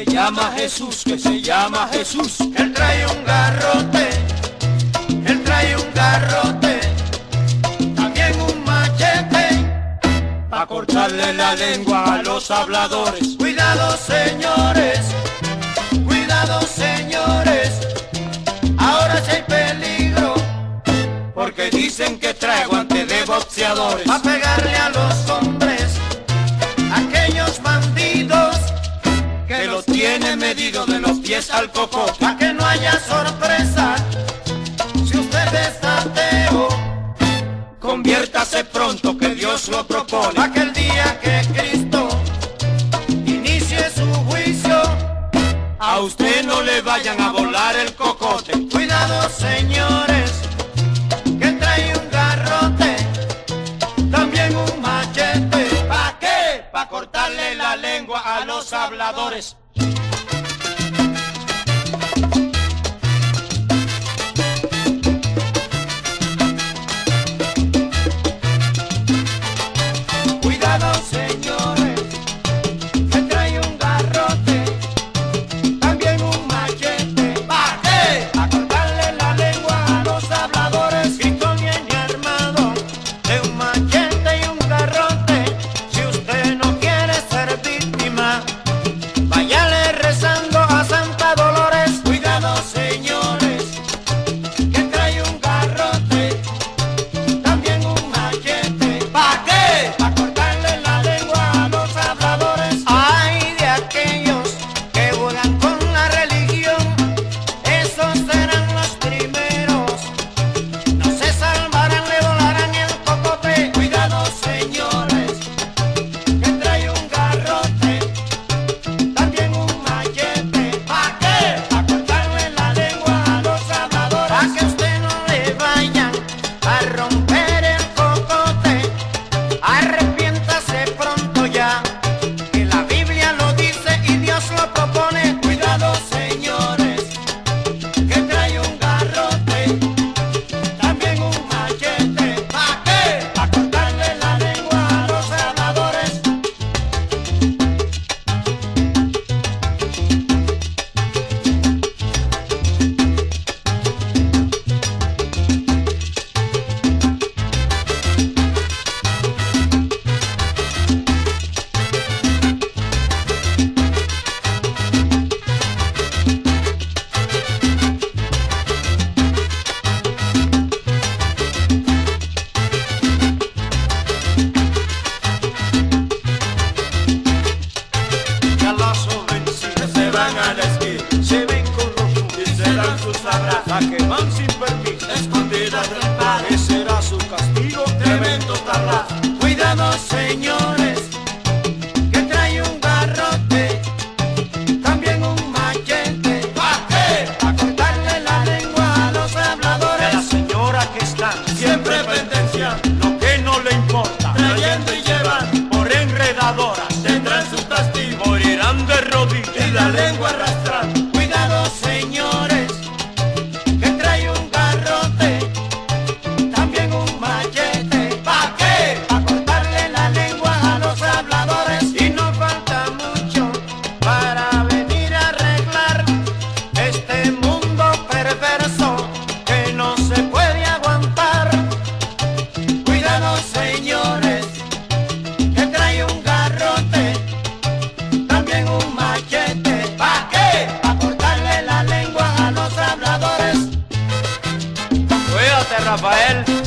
se llama Jesús, que se llama Jesús. Él trae un garrote, él trae un garrote, también un machete, Pa' cortarle la lengua a los habladores. Cuidado señores, ahora sí hay peligro, Porque dicen que trae guante de boxeadores. a pegarle a los hombres, aquellos bandidos, Que lo tiene medido de los pies al cocote. pa' que no haya sorpresa, si usted es ateo, Conviértase pronto que Dios lo propone. pa' que el día que Cristo inicie su juicio, A usted no le vayan a volar el cocote. cuidado señores, que trae un garrote, también un machete, ¿Pa' qué? Pa' cortarle la lengua a los habladores. cuidado señores, que trae un garrote, también un machete, ¿Pa' qué? a cortarle la lengua a los habladores, y con viene armado de un machete y un garrote. Si usted no quiere ser víctima, váyale rezando a Santa Dolores. Cuidado señores, que trae un garrote, también un machete, ¿Pa' qué? a cortarle la lengua a los habladores. Ay de aquellos que juegan con la religión, esos serán los primeros, no se salvarán, le volarán el cocote. Cuidado señores, que trae un garrote, también un machete, ¿Pa' qué? a cortarle la lengua a los habladores, pa' que usted no le vayan a romper el cocote. Arrepiéntase pronto ya, que la Biblia lo dice y Dios lo propone. Cuidado señores, que trae un garrote, también un machete, ¿Pa' qué? a cortarle la lengua a los habladores. Ya las jovencitas se van a la esquina, se ven con los suyos y se dan sus abrazos. La que van sin permiso, escondidas del padre, ese será su castigo, tremendo tablazo. Cuidado señores, que trae un garrote, también un machete, ¿Pa' qué? a cortarle la lengua a los De la habladores. señora que están siempre pendenciando lo que no le importa, trayendo y llevando por enredadoras, tendrán su castigo, morirán de rodillas y la lengua arrastrando. Cuidado señores, que trae un garrote, también un machete, ¿Pa' qué? a cortarle la lengua a los habladores. Y no falta mucho para venir a arreglar este mundo perverso que no se puede aguantar. Cuidado señores, que trae un garrote, también un machete, ¿Pa' qué? a cortarle la lengua a los habladores. Cuídate, Rafael.